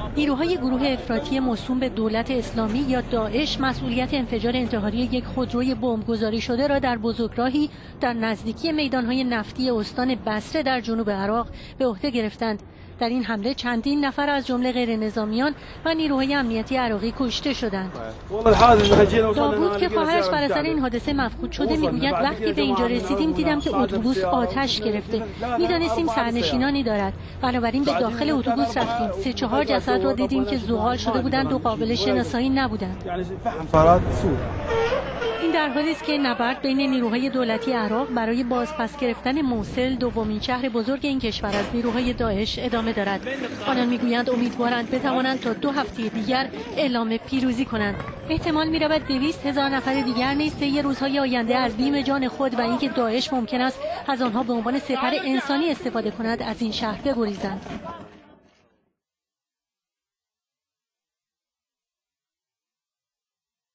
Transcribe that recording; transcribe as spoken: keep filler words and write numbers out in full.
نیروهای گروه افراطی موسوم به دولت اسلامی یا داعش مسئولیت انفجار انتحاری یک خودروی بمبگذاری شده را در بزرگراهی در نزدیکی میدانهای نفتی استان بصره در جنوب عراق به عهده گرفتند. در این حمله چندین نفر از جمله غیر نظامیان و نیروهای امنیتی عراقی کشته شدند. داوود که خواهرش بر اثر این حادثه مفقود شده میگوید وقتی به اینجا رسیدیم دیدم که اتوبوس آتش گرفته. میدانستیم سرنشینانی دارد. بنابراین به داخل اتوبوس رفتیم. سه چهار جسد را دیدیم که زغال شده بودند و قابل شناسایی نبودند. این در حالی است که نبرد بین نیروهای دولتی عراق برای بازپس گرفتن موصل دومین شهر بزرگ این کشور از نیروهای داعش ادامه دارد. آنان میگویند امیدوارند بتوانند تا دو هفته دیگر اعلام پیروزی کنند. احتمال می‌رود دویست هزار نفر دیگر نیز طی روزهای آینده از بیم جان خود و اینکه داعش ممکن است از آنها به عنوان سپر انسانی استفاده کند از این شهر بگریزند.